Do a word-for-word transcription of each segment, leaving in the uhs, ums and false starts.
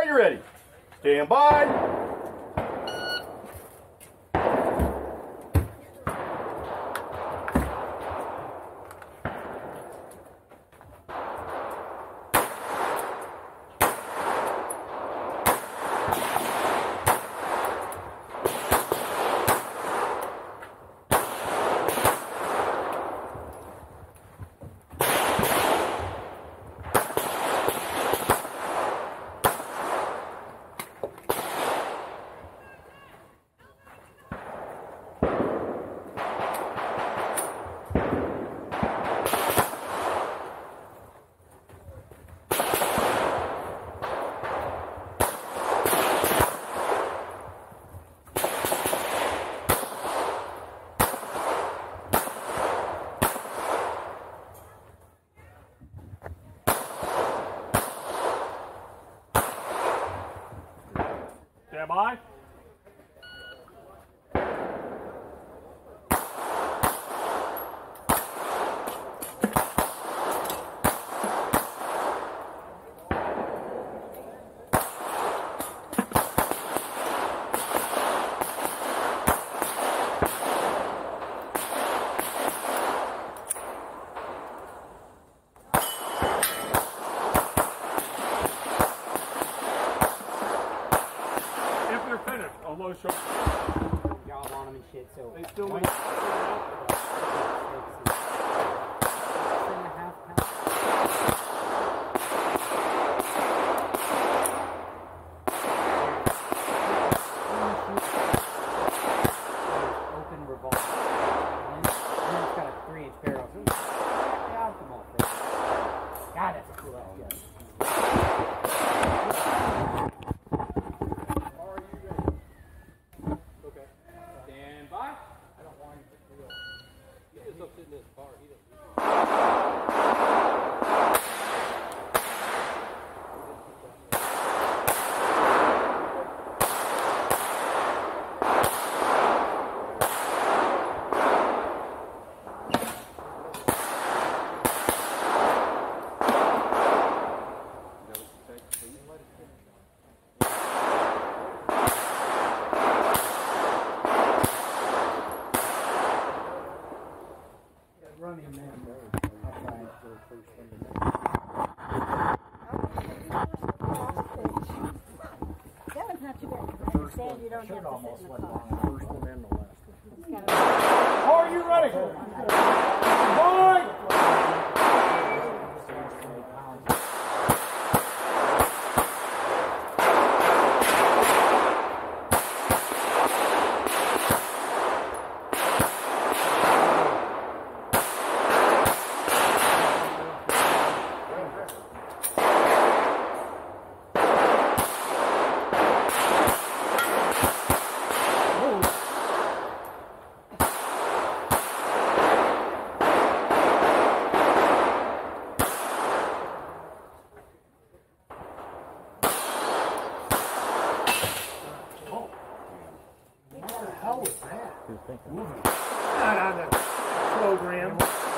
you're ready. Stand by. Stand by. Low shot. Y'all want them and shit, so they still make make open revolver. And then, and then it's got a three inch barrel. So it's the optimal for it. God, that's a cool ass gun. Running man, bro. That one's not too bad. I understand you don't have to sit in the car. First one and the last one. Are you ready? Boy! Not on the program.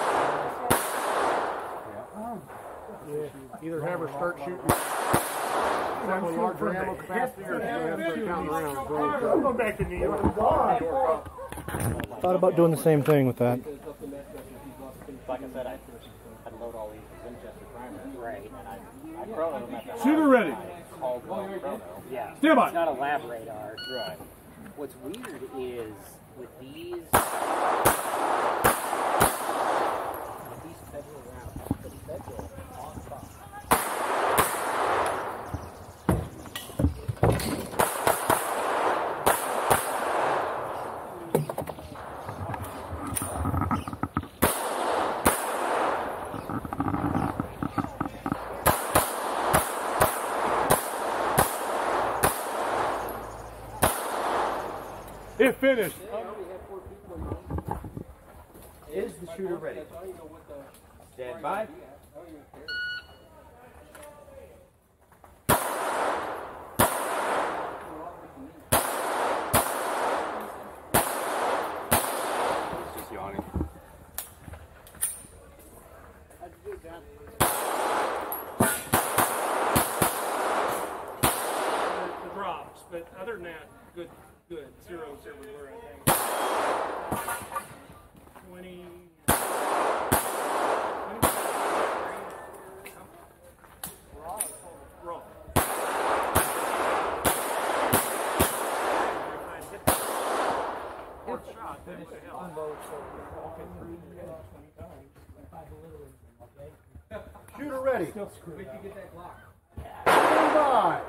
Yeah. Either have her start shooting. Exactly larger ammo capacity, or have her count around. I'm going back to New York. Thought about doing the same thing with that. Like I said, I I'd load all these Winchester primers, right? And I I chrono them at the Shooter ready. Caldwell chrono. Yeah. Stand by. It's not a lab radar. Right. What's weird is with these with these federal rounds, the federal on top. It finished. Is the shooter ready? Stand by. Just yawning. Good, good. Zeros everywhere, I think. Twenty. Roll. Fourth shot. Then what the hell? Shooter ready. Still screwed up. Get that block. Stand by.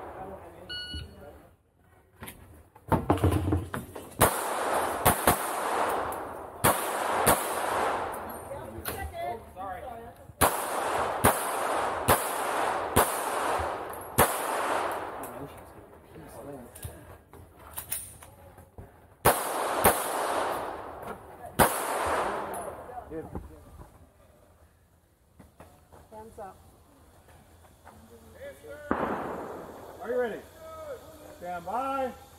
Hands up. Are you ready? Stand by.